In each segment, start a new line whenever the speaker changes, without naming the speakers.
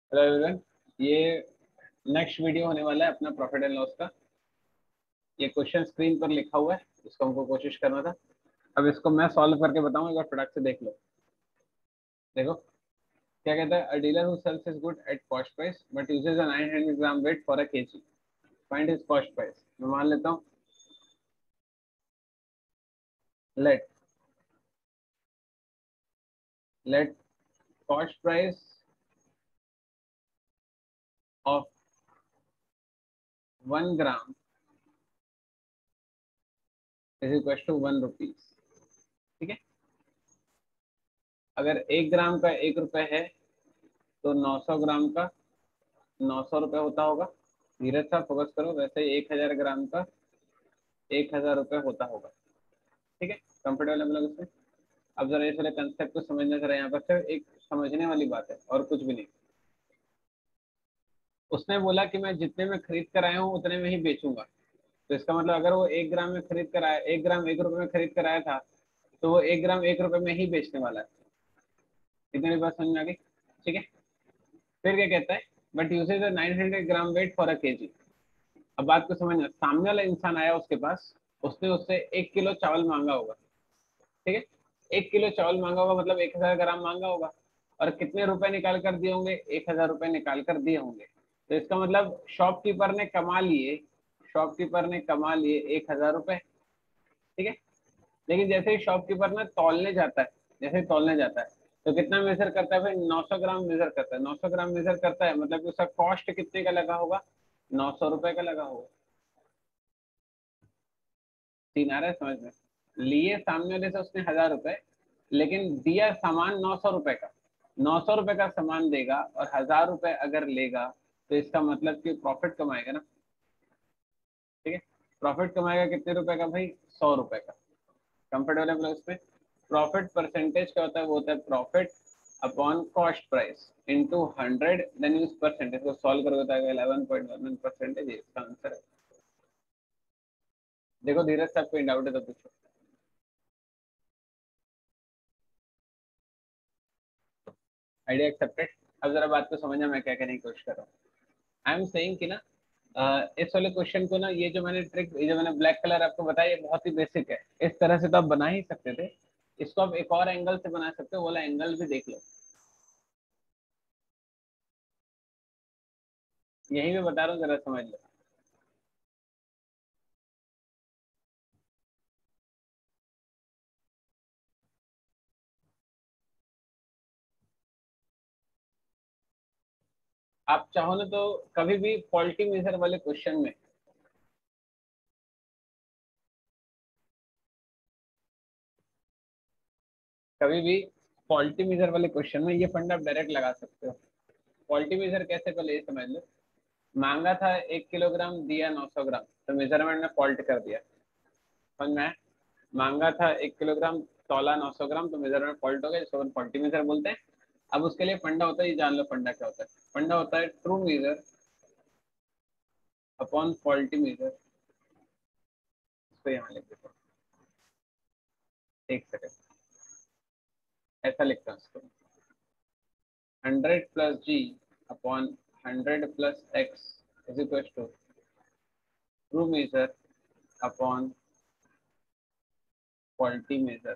Hello everyone, ये next video होने वाला है अपना प्रॉफिट एंड लॉस का। ये क्वेश्चन स्क्रीन पर लिखा हुआ है, इसको हमको कोशिश करना था। अब इसको मैं सॉल्व करके बताऊं, एक बार फटाक से देख लो। देखो क्या कहता है, a dealer who sells his good at cost price but uses a 900 gram weight for a kg, find his cost price. मैं मान लेता हूँ, let let cost price of 1 gram is equal to 1 rupees. ठीक है, अगर 1 ग्राम का 1 रुपए है तो 900 ग्राम का 900 रुपये होता होगा। धीरज साहब फोकस करो, वैसे ही 1000 ग्राम का 1000 रुपये होता होगा। ठीक है, कंफर्टेबल हम लोग इसमें। अब जरा इस वाले कंसेप्ट को समझना, जरा यहाँ पर सिर्फ एक समझने वाली बात है और कुछ भी नहीं। उसने बोला कि मैं जितने में खरीद कर आया हूँ उतने में ही बेचूंगा। तो इसका मतलब अगर वो 1 ग्राम में खरीद कर आया, 1 ग्राम 1 रुपए में खरीद कर आया था, तो वो 1 ग्राम 1 रुपए में ही बेचने वाला है। इतनी बात समझ में आ गई? ठीक है, फिर क्या कहता है, but uses 900 gram weight for a kg. अब बात को समझना, सामने वाला इंसान आया उसके पास, उसने उससे 1 किलो चावल मांगा होगा। ठीक है, 1 किलो चावल मांगा होगा मतलब 1000 ग्राम मांगा होगा, और कितने रुपए निकाल कर दिए होंगे? 1000 रुपए निकाल कर दिए होंगे। तो इसका मतलब शॉपकीपर ने कमा लिए, शॉपकीपर ने कमा लिए 1000 रुपए। ठीक है, लेकिन जैसे ही शॉपकीपर ना तौलने जाता है, जैसे ही तौलने जाता है तो कितना मेजर करता है भाई? 900 ग्राम मेजर करता है। 900 ग्राम मेजर करता है मतलब कि उसका कॉस्ट कितने का लगा होगा? 900 रुपए का लगा होगा। सीन आ रहा है समझ में? लिए सामने वाले से उसने 1000 रुपए, लेकिन दिया सामान 900 रुपए का। 900 रुपए का सामान देगा और 1000 रुपए अगर लेगा, तो इसका मतलब कि प्रॉफिट कमाएगा ना। ठीक है, प्रॉफिट कमाएगा कितने रुपए का भाई? 100 रुपए का। कंफर्टेबल है मतलब उसमें? प्रॉफिट परसेंटेज क्या होता है? वो होता है profit upon cost price into 100, then use percentage को सॉल्व करोगे तो आएगा 11.11%। इसका आंसर है। देखो धीरज साहब, कोई डाउट है तो पूछो। Idea accepted. अब जरा बात को समझना, मैं क्या कहने की कोशिश कर रहा हूँ। आई एम सेइंग कि ना, इस वाले क्वेश्चन को ना, ये जो मैंने ट्रिक, ये जो मैंने ब्लैक कलर आपको बताया, ये बहुत ही बेसिक है। इस तरह से तो आप बना ही सकते थे। इसको आप एक और एंगल से बना सकते हो, वाला एंगल भी देख लो। यही मैं बता रहा हूँ, जरा समझ लो। आप चाहो ना तो कभी भी फॉल्टी मेजर वाले क्वेश्चन में, कभी भी फॉल्टी मेजर वाले क्वेश्चन में ये फंडा आप डायरेक्ट लगा सकते हो। फॉल्टी मेजर कैसे, पहले ये समझ लो। मांगा था 1 किलोग्राम, दिया 900 ग्राम, तो मेजरमेंट में फॉल्ट कर दिया। समझ में आया? मांगा था 1 किलोग्राम, तौला 900 ग्राम, तो मेजरमेंट फॉल्ट हो गया, जिसको अपन फॉल्टी मेजर बोलते हैं। अब उसके लिए फंडा होता है, ये जान लो फंडा क्या होता है। फंडा होता है true measure upon faulty measure. इसको यहाँ लिख देता हूँ, एक सेकंड। ऐसा लिखता हूँ इसको, 100 + G upon 100 + X is equal to true measure upon faulty measure.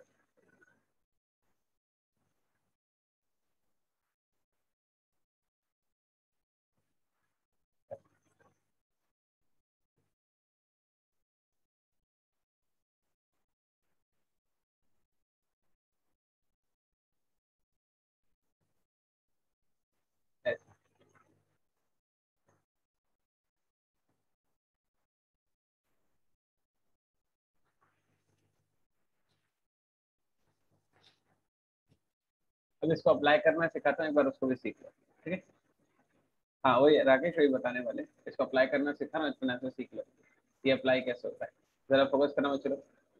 अब इसको अप्लाई करना सिखाता हूँ, एक बार उसको भी सीख लो। ठीक है, हाँ वही राकेश, वही बताने वाले। इसको अप्लाई करना सिखा ना, इतना से सीख लो ये अप्लाई कैसे होता है। जरा फोकस करना बच्चों।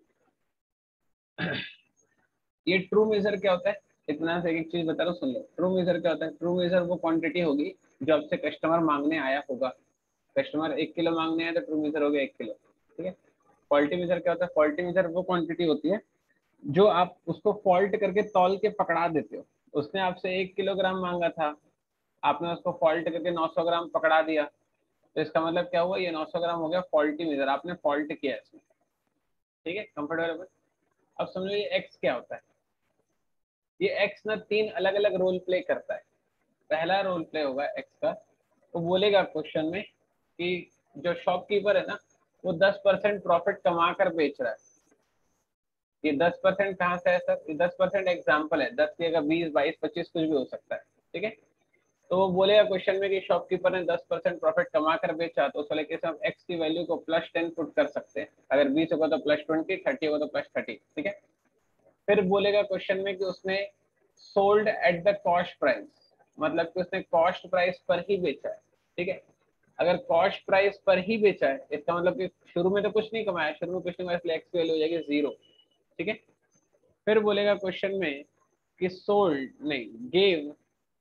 ये ट्रू मेजर क्या होता है? इतना से एक चीज बता रहा हूँ, सुन लो। ट्रू मेजर क्या होता है? ट्रू मेजर वो क्वांटिटी होगी जो आपसे कस्टमर मांगने आया होगा। कस्टमर 1 किलो मांगने आया तो ट्रू मेजर हो गया 1 किलो। ठीक है, फॉल्टी मेजर क्या होता है? फॉल्टी मेजर वो क्वांटिटी होती है जो आप उसको फॉल्ट करके तौल के पकड़ा देते हो। उसने आपसे 1 किलोग्राम मांगा था, आपने उसको फॉल्ट करके 900 ग्राम पकड़ा दिया, तो इसका मतलब क्या हुआ, ये 900 ग्राम हो गया फॉल्टी मीटर, आपने फॉल्ट किया इसमें। ठीक है, कंफर्टेबल। अब समझो ये एक्स क्या होता है। ये एक्स ना तीन अलग अलग रोल प्ले करता है। पहला रोल प्ले होगा एक्स का, तो बोलेगा क्वेश्चन में कि जो शॉपकीपर है ना, वो 10% प्रॉफिट कमा कर बेच रहा है। ये 10% कहाँ से है सर, ये 10% एग्जाम्पल है, 10 की जगह 20, 22, 25 कुछ भी हो सकता है। ठीक है, तो वो बोलेगा क्वेश्चन में कि शॉपकीपर ने 10% प्रॉफिट कमा कर बेचा, तो उस वाले केस में हम एक्स की वैल्यू को +10 पुट कर सकते हैं। अगर 20 होगा तो +20, 30 होगा तो +30। ठीक है, फिर बोलेगा क्वेश्चन में कि उसने sold at the cost price, मतलब कि उसने कॉस्ट प्राइस पर ही बेचा है। ठीक है, अगर कॉस्ट प्राइस पर ही बेचा है, इसका मतलब कि शुरू में तो कुछ नहीं कमाया, शुरू में कुछ नहीं कमाया, इसलिए एक्स की वैल्यू हो जाएगी 0। ठीक है, फिर बोलेगा क्वेश्चन में कि सोल्ड नहीं, gave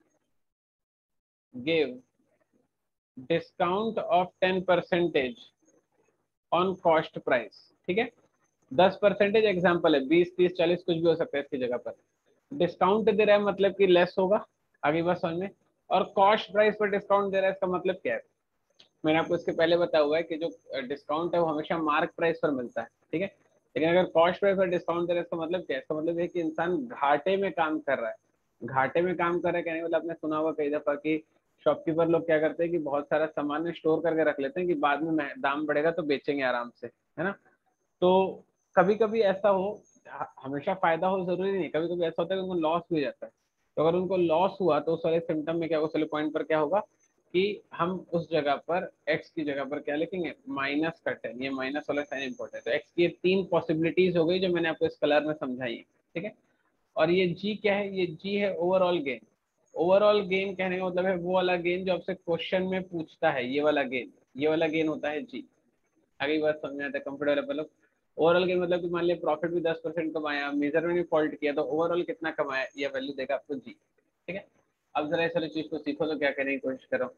gave discount of 10% on cost price. ठीक है, 10% एग्जाम्पल है, 20, 30, 40 कुछ भी हो सकता है इसकी जगह पर। डिस्काउंट दे रहा है मतलब कि लेस होगा, आगे बात समझ में। और कॉस्ट प्राइस पर डिस्काउंट दे रहा है, इसका मतलब क्या है, मैंने आपको इसके पहले बताया हुआ है कि जो डिस्काउंट है वो हमेशा मार्क प्राइस पर मिलता है। ठीक है, लेकिन अगर कॉस्ट प्राइस पर डिस्काउंट दे रहा है, इसका मतलब क्या है, इसका मतलब है कि इंसान घाटे में काम कर रहा है। घाटे में काम कर रहा है कहने का मतलब, आपने सुना होगा कई दफा कि शॉपकीपर लोग क्या करते हैं कि बहुत सारा सामान स्टोर करके रख लेते हैं कि बाद में दाम बढ़ेगा तो बेचेंगे आराम से, है ना। तो कभी कभी ऐसा हो, हमेशा फायदा हो जरूरी नहीं, कभी कभी ऐसा होता है कि उनको लॉस भी हो जाता है। तो अगर उनको लॉस हुआ तो उस वाले सिम्टम में क्या होगा, उस वाले पॉइंट पर क्या होगा कि हम उस जगह पर एक्स की जगह पर क्या लिखेंगे, -10। ये माइनस वाला साइन इंपॉर्टेंट है। तो एक्स की तीन पॉसिबिलिटीज हो गई जो मैंने आपको इस कलर में समझाई है। ठीक है, और ये जी क्या है, ये जी है ओवरऑल गेन। ओवरऑल गेन कहने का मतलब है वो वाला गेन जो आपसे क्वेश्चन में पूछता है, ये वाला गेन, ये वाला गेन होता है जी। आगे बात समझ में आता है, कंफर्टेबल लोग। ओवरऑल गेन मतलब कि मान लिया प्रॉफिट भी 10% कमाया, मेजरमेंट भी फॉल्ट किया, तो ओवरऑल कितना कमाया, ये वैल्यू देगा आपको जी। ठीक है, अब जरा इस वाली चीज को सीखो, तो क्या करने की कोशिश करो,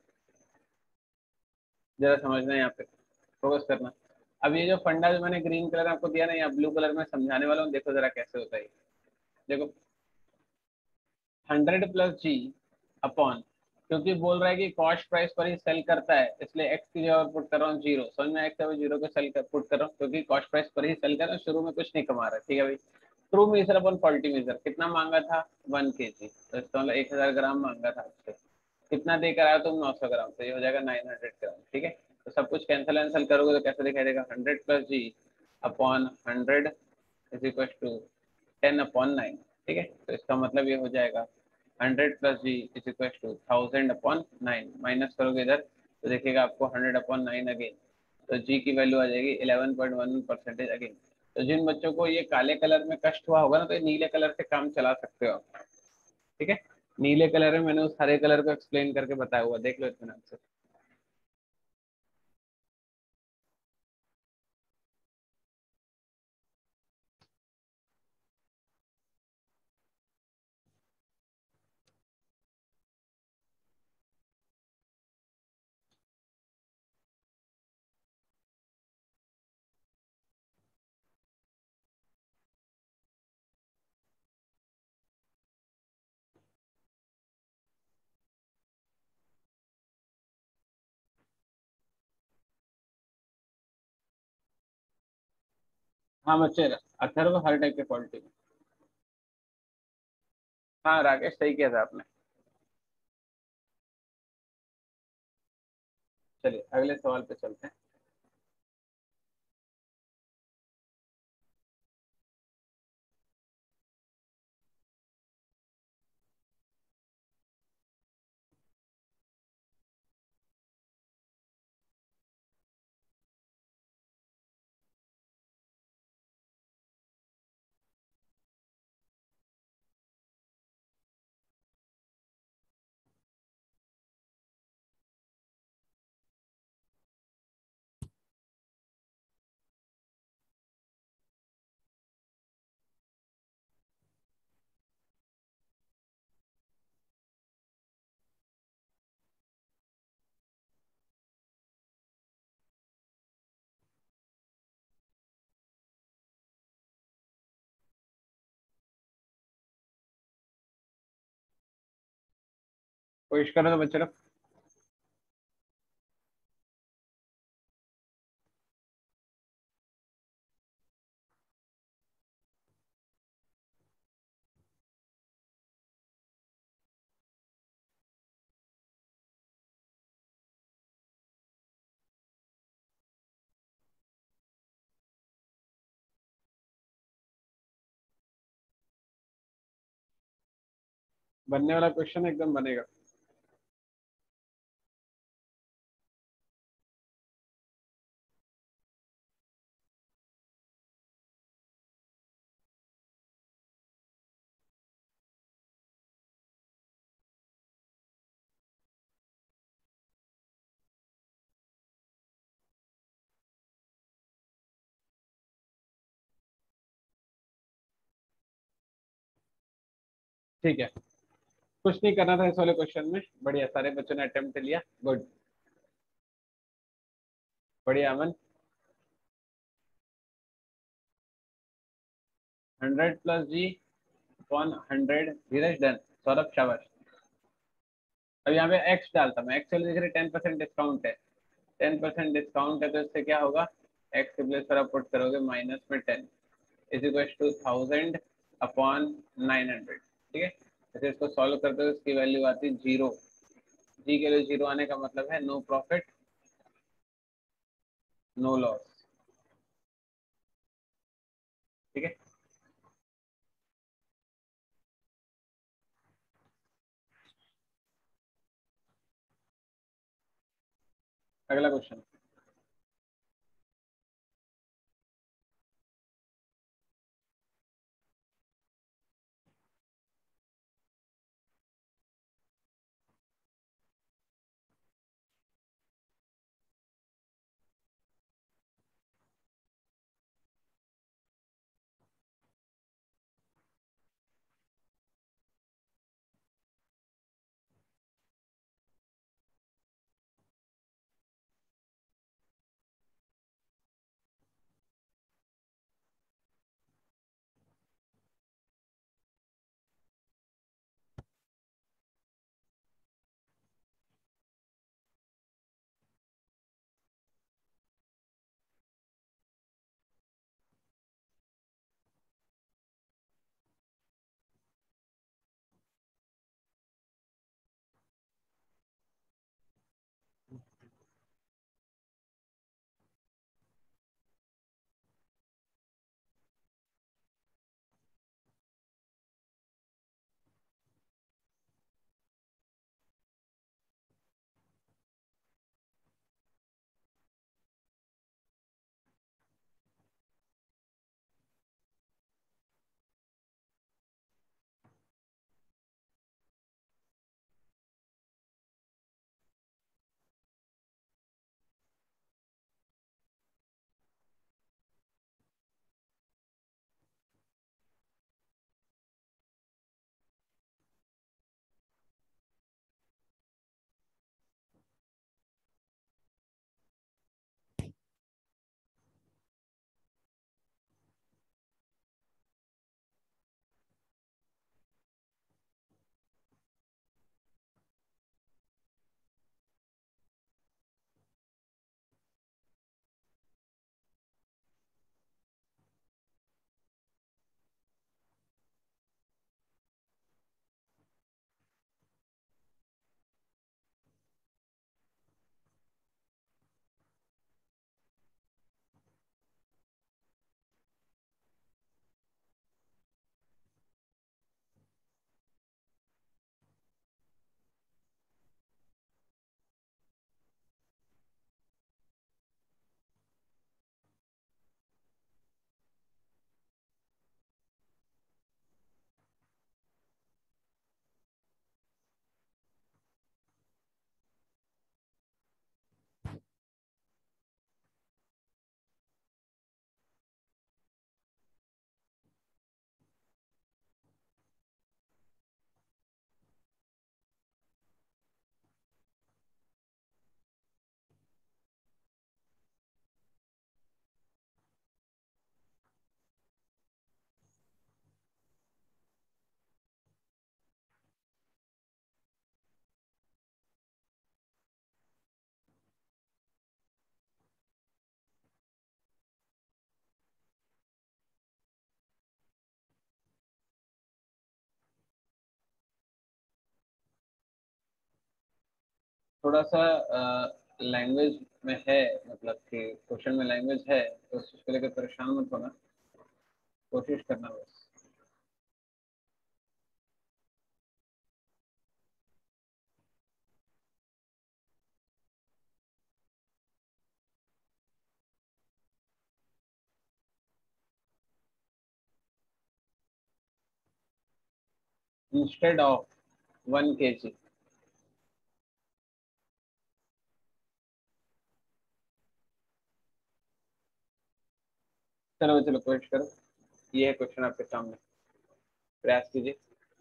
जरा समझना है यहाँ पे, फोकस करना। अब ये जो फंडा जो मैंने ग्रीन कलर आपको दिया ना, या ब्लू कलर में समझाने वाला हूँ, देखो जरा कैसे होता है। देखो, 100 + जी अपॉन, क्योंकि बोल रहा है कि कॉस्ट प्राइस पर ही सेल करता है, इसलिए एक्स की जगह पुट कर रहा हूँ 0। समझ में, एक्स जीरो को सेल कर पुट कर रहा हूँ क्योंकि कॉस्ट प्राइस पर ही सेल कर रहा हूँ, शुरू में कुछ नहीं कमा रहा है। ठीक है भाई, true measure upon faulty measure कितना मांगा था, 1 kg, तो इसका मतलब 1000 ग्राम मांगा था आपसे। कितना देकर आया तुम, 900 ग्राम, तो ये हो जाएगा 900 ग्राम। ठीक है, तो सब कुछ कैंसिल वैंसिल करोगे तो कैसे दिखाई देगा, 100 + G upon 100 is equal to 10/9। ठीक है, तो इसका मतलब ये हो जाएगा 100 + G is equal to 1000/9। Minus करोगे इधर तो देखिएगा आपको 100/9 अगेन, तो जी की वैल्यू आ जाएगी 11.11% अगेन। तो जिन बच्चों को ये काले कलर में कष्ट हुआ होगा ना, तो ये नीले कलर से काम चला सकते हो आप। ठीक है, नीले कलर में मैंने उस हरे कलर को एक्सप्लेन करके बताया हुआ, देख लो इतना से। हाँ बच्चे, अथर्व हर टाइप के क्वालिटी में। हाँ राकेश, सही किया था आपने। चलिए अगले सवाल पे चलते हैं। कोशिश करो तो बच्चे लोग। बनने वाला क्वेश्चन एकदम बनेगा। ठीक है, कुछ नहीं करना था इस वाले क्वेश्चन में। बढ़िया, सारे बच्चों ने अटेम्प्ट लिया। गुड। बढ़िया Aman. 100 + G upon 100। Dheeraj done. Saurabh शाबाश। अब यहाँ पे एक्स डालता मैं, एक्स देख रहे 10% डिस्काउंट है। 10% डिस्काउंट है तो इससे क्या होगा, एक्स के प्लेस पर आप पुट करोगे -10 इज इक्वल टू 1000 अपॉन 900। ठीक है, ऐसे इसको सॉल्व करते हो इसकी वैल्यू आती है 0। जी के लिए 0 आने का मतलब है नो प्रॉफिट नो लॉस। ठीक है, अगला क्वेश्चन। थोड़ा सा लैंग्वेज में है, मतलब कि क्वेश्चन में लैंग्वेज है, तो उसको लेकर परेशान मत होना, कोशिश करना बस। Instead of 1 kg। चलो चलो कोशिश करो, ये है क्वेश्चन आपके सामने, प्रयास कीजिए।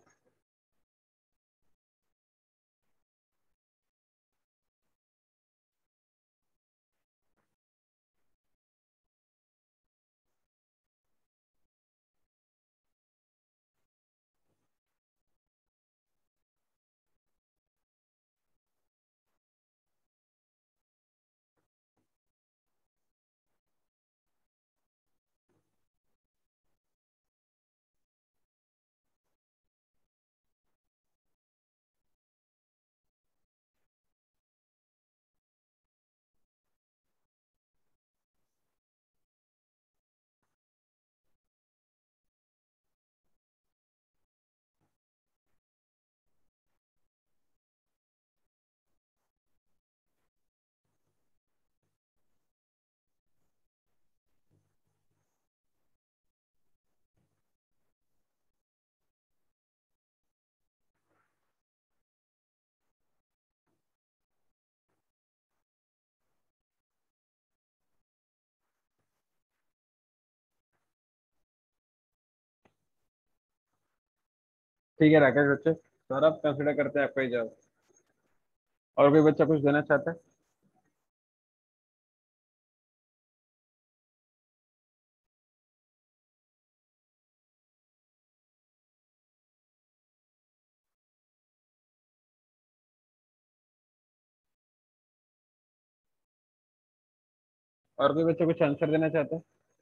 ठीक है राकेश बच्चे, सौरभ कंसिडर करते हैं आपका ही जवाब। और कोई बच्चा कुछ देना चाहता है? और कोई बच्चा कुछ आंसर देना चाहता है?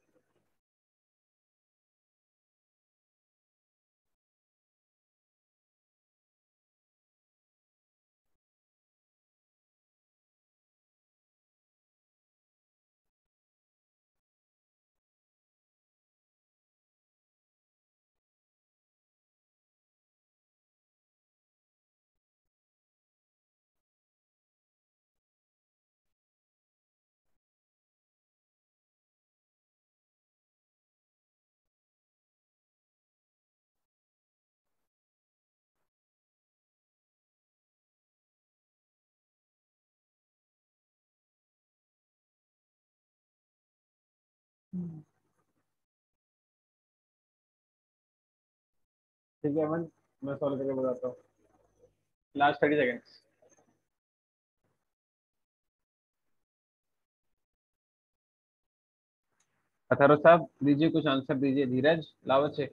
ठीक है अमन, मैं सॉल्व करके बताता हूँ। Last 30 seconds. अथर्व साहब दीजिए, कुछ आंसर दीजिए, धीरज लाओ बच्चे।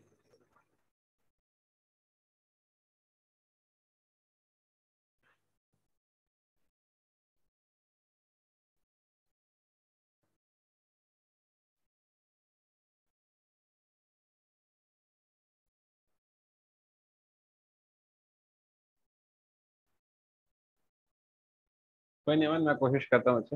कोई नहीं अमन, मैं कोशिश करता हूँ बच्चे।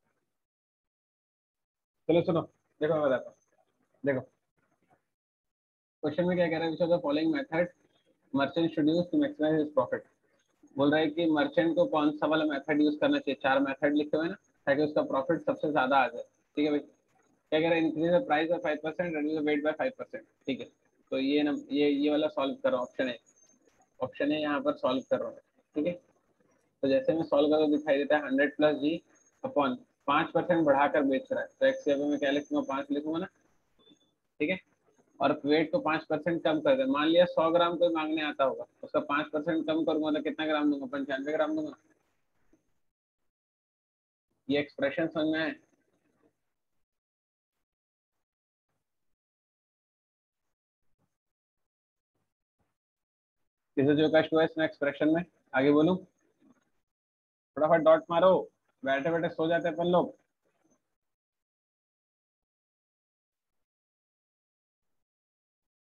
चलो सुनो, देखो मैं बताता हूँ। देखो क्वेश्चन में क्या कह रहा है, which of the following method merchant should use to maximize his profit. बोल रहा है कि मर्चेंट को कौन सा वाला मेथड यूज करना चाहिए, चार मेथड लिखे हुए हैं ना, ताकि उसका प्रॉफिट सबसे ज्यादा आ जाए। ठीक है भाई, क्या कह रहा है, increase the price by 5%, reduce the weight by 5%। ठीक है, तो ये ना, ये वाला सॉल्व कर रहा हूँ, ऑप्शन है, ऑप्शन है यहाँ पर सॉल्व कर रहा हूँ। ठीक है, तो जैसे मैं सॉल्व करूँ दिखाई देता है 100 + g अपॉन 5% बढ़ाकर बेच रहा है, तो एक्स जगह में क्या लिखूंगा, 5 लिखूंगा ना। ठीक है, और वेट को 5% कम कर दे, मान लिया 100 ग्राम कोई मांगने आता होगा, उसका 5% कम करूंगा तो कितना ग्राम दूंगा, 95 ग्राम दूंगा। ये एक्सप्रेशन समझ में है? किसी जो कष्ट हुआ इसमें एक्सप्रेशन में, आगे बोलूं? फटाफट डॉट मारो, बैठे बैठे सो जाते अपन लोग।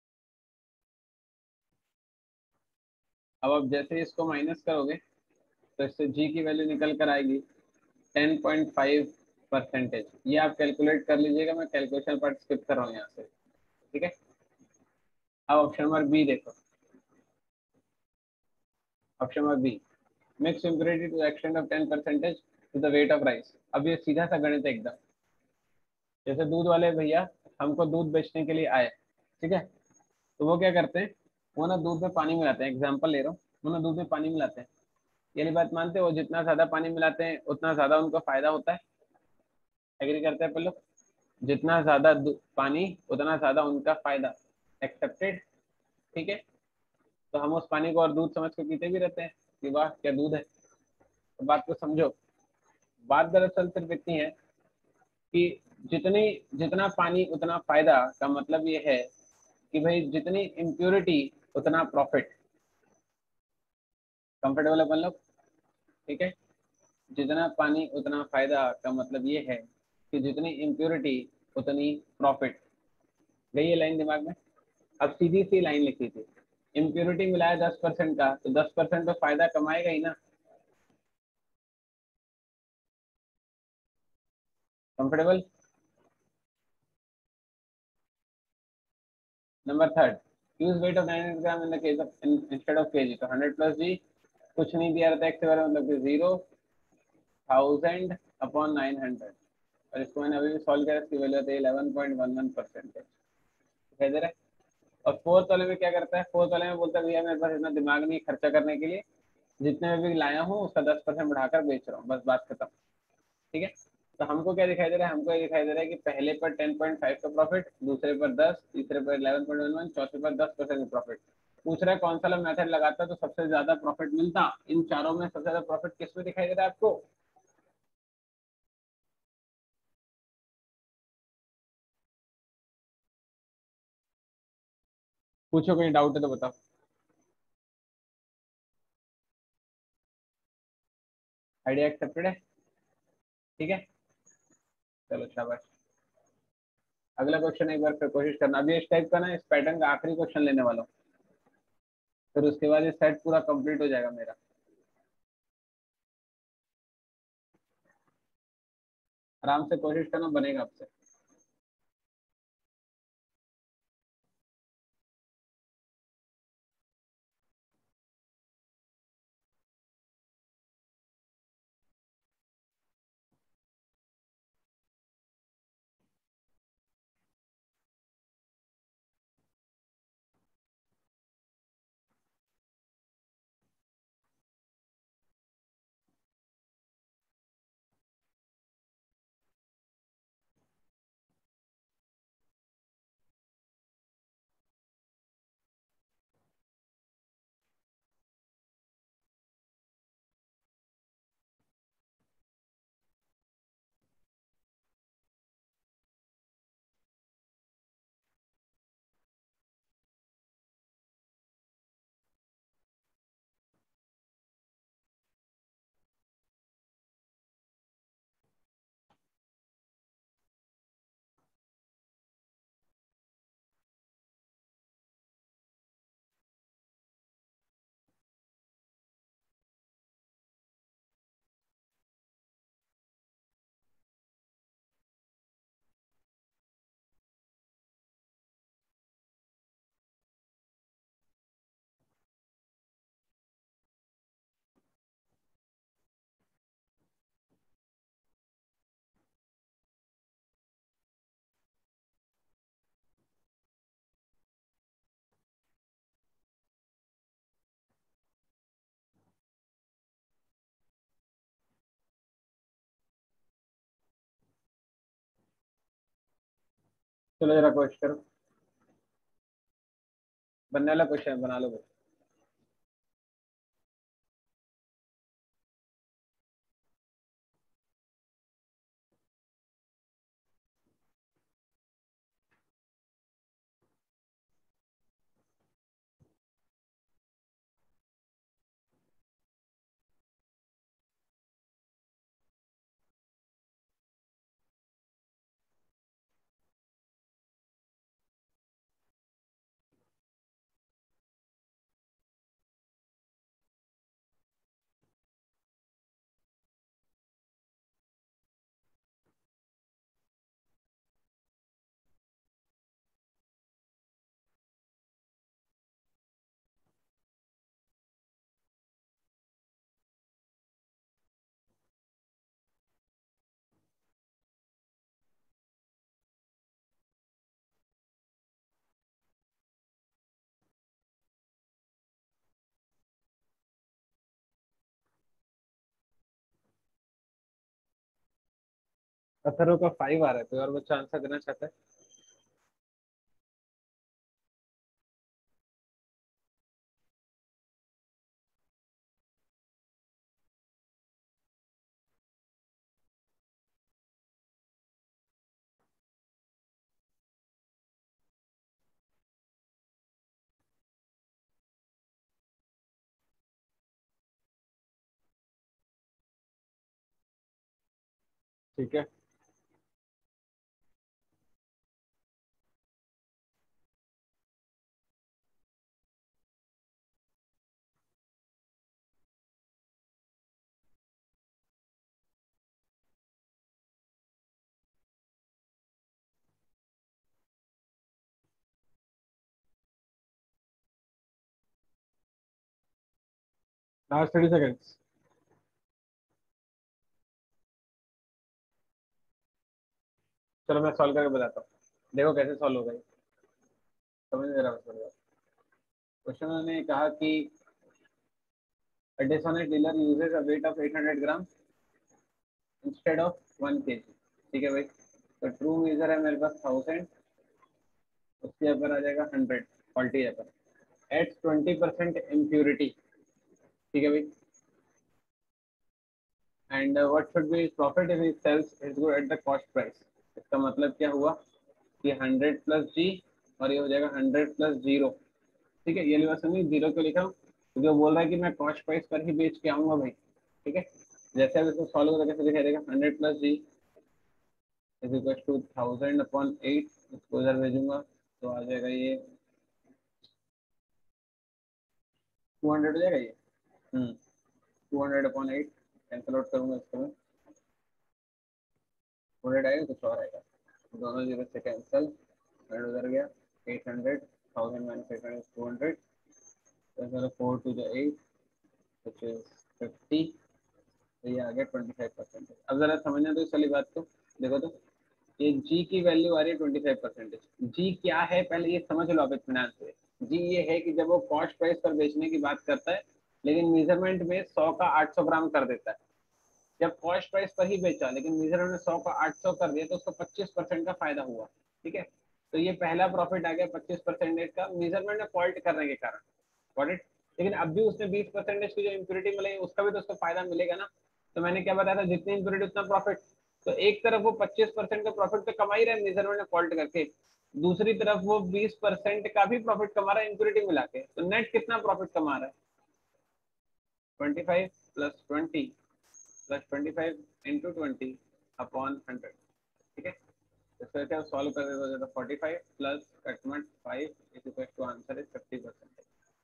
अब जैसे ही इसको माइनस करोगे, तो इससे जी की वैल्यू निकल कर आएगी 10.5%। ये आप कैलकुलेट कर लीजिएगा, मैं कैलकुलेशन पार्ट स्किप कर रहा हूँ यहाँ से। ठीक है, अब ऑप्शन नंबर बी देखो। Option number B, mix impurity to extend of 10% to the weight of rice. अब ये सीधा सा गणित है एकदम। जैसे दूध वाले भैया हमको दूध बेचने के लिए आए, ठीक है, तो वो क्या करते हैं, वो ना दूध में पानी मिलाते हैं, एग्जाम्पल ले रहा हूँ, वो ना दूध में पानी मिलाते हैं। ये वाली बात मानते हो, जितना ज्यादा पानी मिलाते हैं उतना ज्यादा उनको फायदा होता है। एग्री करते हैं अपन लोग, जितना ज्यादा पानी उतना ज्यादा उनका फायदा। एक्सेप्टेड। ठीक है, तो हम उस पानी को और दूध समझ के पीते भी रहते हैं कि वाह क्या दूध है। तो बात को समझो, बात दरअसल सिर्फ इतनी है कि जितनी जितना पानी उतना फायदा का मतलब ये है कि भाई जितनी इम्प्योरिटी उतना प्रॉफिट। कंफर्टेबल अपन लोग? ठीक है, जितना पानी उतना फायदा का मतलब ये है कि जितनी इम्प्योरिटी उतनी प्रॉफिट। गई ये लाइन दिमाग में? अब सीधी सी लाइन लिखी थी, इम्प्योरिटी मिलाया 10% का, तो 10% तो फायदा कमाएगा ही ना। Comfortable? Number third, use weight of 900 gram in the case of instead of kg. तो 100 प्लस जी, कुछ नहीं दिया रहता एक्स के बारे में, मतलब कि 0,1000 अपॉन 900। और इसको मैंने अभी भी सॉल्व किया, इसकी वैल्यू आती है 11.11%। दिखाई दे रहा है? और फोर्थ वाले में क्या करता है, फोर्थ वाले में बोलता है भैया मेरे पास इतना दिमाग नहीं खर्चा करने के लिए, जितने में भी लाया हूँ उसका 10% बढ़ाकर बेच रहा हूँ, बस बात खत्म। ठीक है, तो हमको क्या दिखाई दे रहा है, हमको ये दिखाई दे रहा है कि पहले पर 10.5 का प्रॉफिट, दूसरे पर 10, तीसरे पर 11.11, चौथे पर 10% का प्रॉफिट। पूछ रहा है कौन सा मेथड लगाता तो सबसे ज्यादा प्रॉफिट मिलता। इन चारों में सबसे ज्यादा प्रॉफिट किस में दिखाई दे रहा है आपको? पूछो, कोई डाउट है तो बताओ। आइडिया एक्सेप्टेड है? ठीक है, चलो शाबाश। अगला क्वेश्चन एक बार फिर कोशिश करना, अभी इस टाइप का ना, इस पैटर्न का आखिरी क्वेश्चन लेने वाला हूँ, फिर उसके बाद ये सेट पूरा कंप्लीट हो जाएगा मेरा। आराम से कोशिश करना, बनेगा आपसे। चलो जरा कोशिश करो, बनने वाला क्वेश्चन बना लो। अथर्व का 5 आ रहा है, कोई और बच्चा आंसर देना चाहता है? ठीक है, लास्ट 30 सेकेंड्स। चलो मैं सॉल्व करके बताता हूँ, देखो कैसे सॉल्व होगा ये। समझ नहीं रहा बस। क्वेश्चन ने कहा कि a dishonest dealer uses a weight of 800 gram instead of 1 kg। ठीक है भाई, तो ट्रू मेजर है मेरे पास 1000, उसके ऊपर आ जाएगा 100 फॉल्टी है, एट 20% इम्प्योरिटी। ठीक है भाई, and what should be profit if he sells his good at the cost price. इसका मतलब क्या हुआ कि 100 प्लस जी, और ये हो जाएगा 100 प्लस जीरो। ठीक है, ये लिखा सुनिए, जीरो क्यों लिखा हूँ क्योंकि वो बोल रहा है कि मैं कॉस्ट प्राइस पर ही बेच के आऊंगा भाई। ठीक है, जैसे अब इसको सॉल्व करके कैसे दिखाई देगा, 100 plus G is equal to 1000/8। इसको इधर भेजूंगा तो आ जाएगा ये 200 हो जाएगा ये। 200/8 कैंसिल आउट करूंगा इसको मैं, 200 आएगा, कुछ और आएगा, दोनों जीरो से कैंसिल, 100 उधर गया, 800, 1000 - 800 200, तो 4 to the 8 which is 50। तो ये आ गया 25%। अब जरा समझना तो इस वाली बात को, देखो तो ये जी की वैल्यू आ रही है 25%। जी क्या है पहले ये समझ लो आप इत्मीनान से। जी ये है कि जब वो कॉस्ट प्राइस पर बेचने की बात करता है लेकिन मेजरमेंट में 100 का 800 ग्राम कर देता है। जब कॉस्ट प्राइस पर ही बेचा लेकिन मेजरमेंट में 100 का 800 कर दिया तो उसको 25% का फायदा हुआ। ठीक है, तो ये पहला प्रॉफिट आ गया 25% का मेजरमेंट में फॉल्ट करने के कारण। Got it. लेकिन अब भी उसने 20% की जो इम्प्योरिटी मिली उसका भी तो उसको फायदा मिलेगा ना। तो मैंने क्या बताया था, जितनी इम्प्योरिटी उतना प्रॉफिट। तो एक तरफ वो 25% का प्रॉफिट तो कमा ही रहा है मेजरमेंट में फॉल्ट करके, दूसरी तरफ वो 20% का भी प्रॉफिट कमा रहा है इम्प्योरिटी मिला के। तो नेट कितना प्रॉफिट कमा रहा है, 25 प्लस 20 प्लस 25 इंटू 20/100। ठीक है, इसको क्या सॉल्व कर देते हो, 45 प्लस कटमेंट 5 is equal to answer is 50%।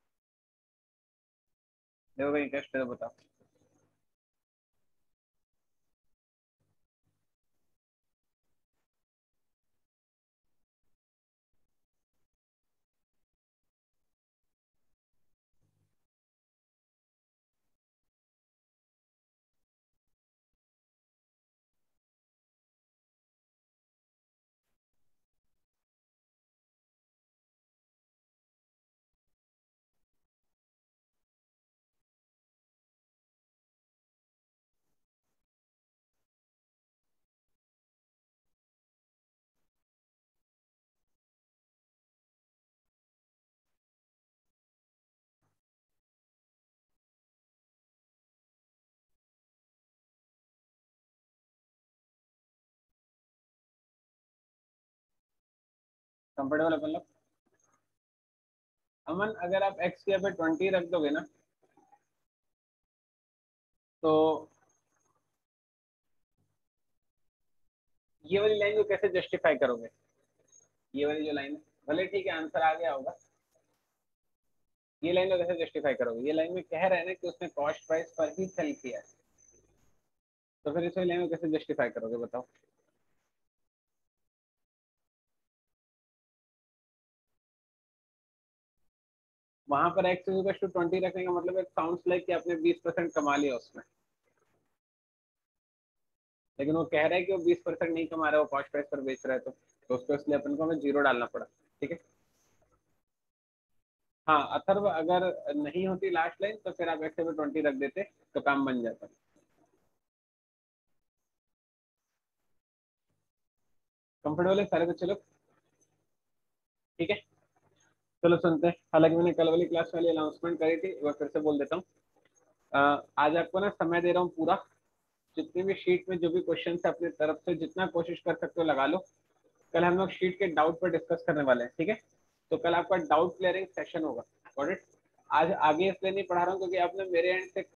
देखो भाई इंटरेस्ट है तो बताओ। कंफर्टेबल अपन लोग। अमन अगर आप एक्स के यहाँ पे 20 रख दोगे ना, तो ये वाली लाइन को कैसे जस्टिफाई करोगे? ये वाली जो लाइन है, भले ठीक है आंसर आ गया होगा, ये लाइन को कैसे जस्टिफाई करोगे? ये लाइन में कह रहे हैं ना कि उसने कॉस्ट प्राइस पर ही सेल किया है, तो फिर इस वाली लाइन को कैसे जस्टिफाई करोगे बताओ? वहां पर एक्स इक्वल टू 20 रखने का मतलब एक साउंड्स लाइक कि आपने 20% कमा लिया उसमें, लेकिन वो कह रहा है कि वो 20% नहीं कमा रहा है, वो कॉस्ट प्राइस पर बेच रहा है, तो उसको इसलिए अपन को हमें जीरो डालना पड़ा। ठीक है, हाँ अथर्व अगर नहीं होती लास्ट लाइन तो फिर आप एक्स पे 20 रख देते तो काम बन जाता। कंफर्टेबल है सारे बच्चे लोग? ठीक है, चलो सुनते हैं। हालांकि मैंने कल वाली क्लास वाली अनाउंसमेंट करी थी, एक बार फिर से बोल देता हूँ। आज आपको ना समय दे रहा हूँ पूरा, जितने भी शीट में जो भी क्वेश्चन है अपनी तरफ से जितना कोशिश कर सकते हो लगा लो। कल हम लोग शीट के डाउट पर डिस्कस करने वाले हैं, ठीक है? तो कल आपका डाउट क्लियरिंग सेशन होगा, गॉट इट? आज आगे इसलिए नहीं पढ़ा रहा हूँ क्योंकि आपने मेरे एंड से